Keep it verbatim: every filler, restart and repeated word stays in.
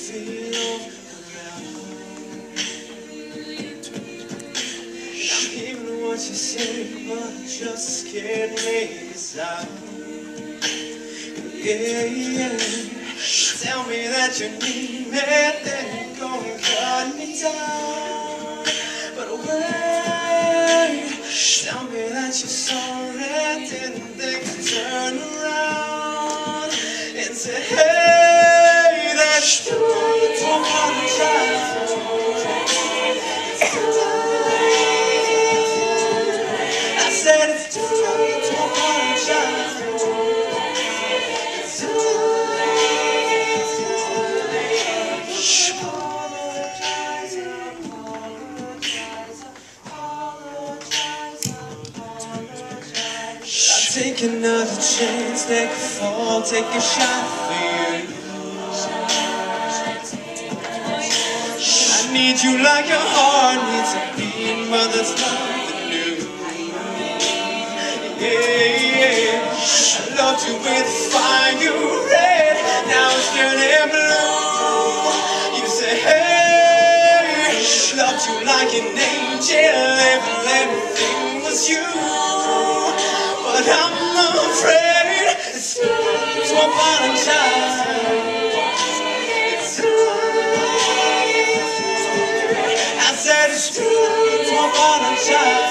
feel around. I'm hearing what you say, but I just can't make this out. Yeah, yeah. Tell me that you need me, then you go and cut me down. But wait, tell me that you're sorry, didn't think to turn around and say, hey, that's too late to apologize. It's too late. I said it's too late to apologize. It's too late. Take another chance, take a fall, take a shot for you. I need you like your heart needs a beat, but there's nothing new. Yeah, yeah. I loved you with fire, you red, now it's turning blue. You say, hey, loved you like an angel, everything was you. But I'm afraid it's too late to apologize. It's too late. I said it's too late to apologize.